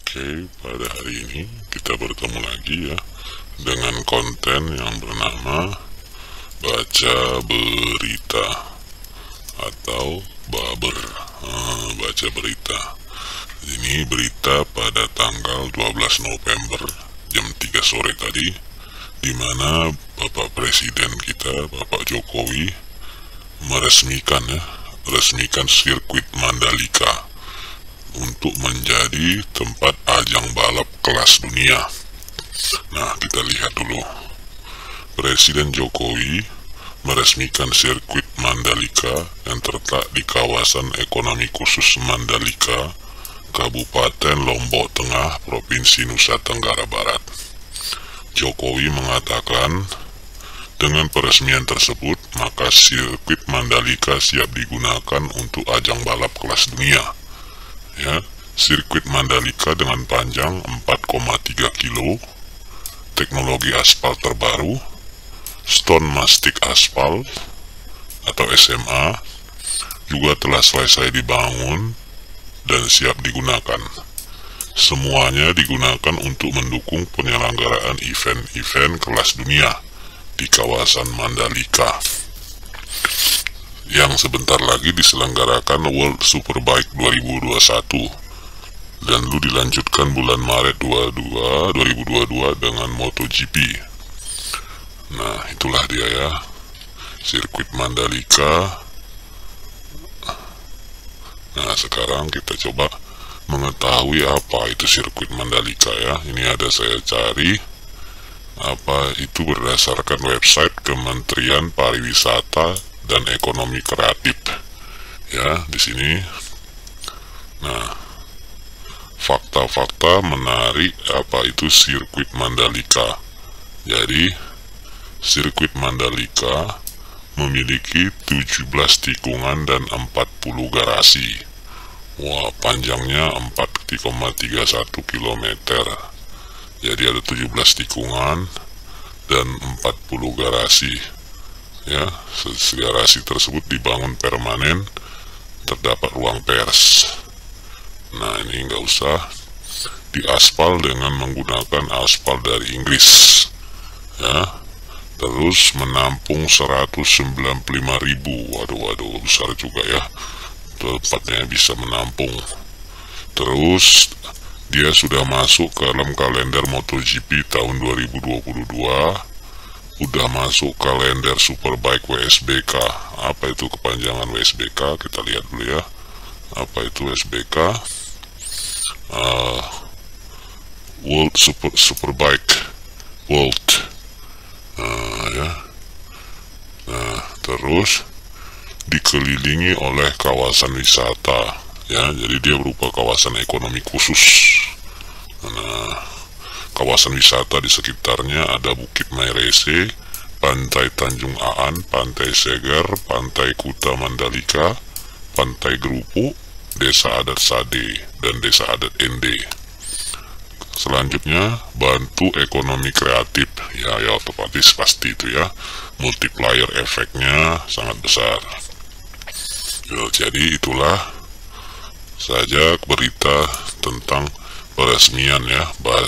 Oke, pada hari ini kita bertemu lagi ya dengan konten yang bernama baca berita atau baber. Baca berita. Ini berita pada tanggal 12 November jam 3 sore tadi, di mana Bapak Presiden kita, Bapak Jokowi, meresmikan sirkuit Mandalika untuk menjadi tempat ajang balap kelas dunia. Nah, kita lihat dulu. Presiden Jokowi meresmikan sirkuit Mandalika yang terletak di kawasan ekonomi khusus Mandalika, Kabupaten Lombok Tengah, Provinsi Nusa Tenggara Barat. Jokowi mengatakan, dengan peresmian tersebut, maka sirkuit Mandalika siap digunakan untuk ajang balap kelas dunia. Ya, sirkuit Mandalika dengan panjang 4,3 kilo, teknologi aspal terbaru, stone mastic aspal atau SMA, juga telah selesai dibangun dan siap digunakan. Semuanya digunakan untuk mendukung penyelenggaraan event-event kelas dunia di kawasan Mandalika, yang sebentar lagi diselenggarakan World Superbike 2021 dan dilanjutkan bulan Maret 2022 dengan MotoGP. Nah, itulah dia ya, sirkuit Mandalika. Nah, sekarang kita coba mengetahui apa itu sirkuit Mandalika ya. Ini ada saya cari apa itu berdasarkan website Kementerian Pariwisata dan Ekonomi Kreatif ya di sini. Nah, fakta-fakta menarik apa itu sirkuit Mandalika. Jadi sirkuit Mandalika memiliki 17 tikungan dan 40 garasi. Wah, panjangnya 4,31 km. Jadi ada 17 tikungan dan 40 garasi. Ya, garasi tersebut dibangun permanen, terdapat ruang pers. Nah, ini nggak usah diaspal dengan menggunakan aspal dari Inggris ya. Terus menampung 195.000. Waduh, besar juga ya, tempatnya bisa menampung. Terus dia sudah masuk ke dalam kalender MotoGP tahun 2022, udah masuk kalender Superbike WSBK. Apa itu kepanjangan WSBK? Kita lihat dulu ya. Apa itu WSBK? World Superbike World. Ya. Nah, terus dikelilingi oleh kawasan wisata ya. Jadi dia berupa kawasan ekonomi khusus. Nah, kawasan wisata di sekitarnya ada Bukit Mairese, Pantai Tanjung Aan, Pantai Seger, Pantai Kuta Mandalika, Pantai Gerupuk, Desa Adat Sade, dan Desa Adat Ende. Selanjutnya, bantu ekonomi kreatif. Ya, otomatis pasti itu ya. Multiplier efeknya sangat besar. Jadi itulah saja berita tentang peresmian ya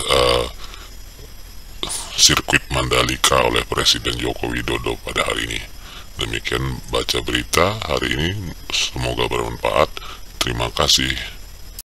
sirkuit Mandalika oleh Presiden Joko Widodo pada hari ini. Demikian baca berita hari ini, semoga bermanfaat. Terima kasih.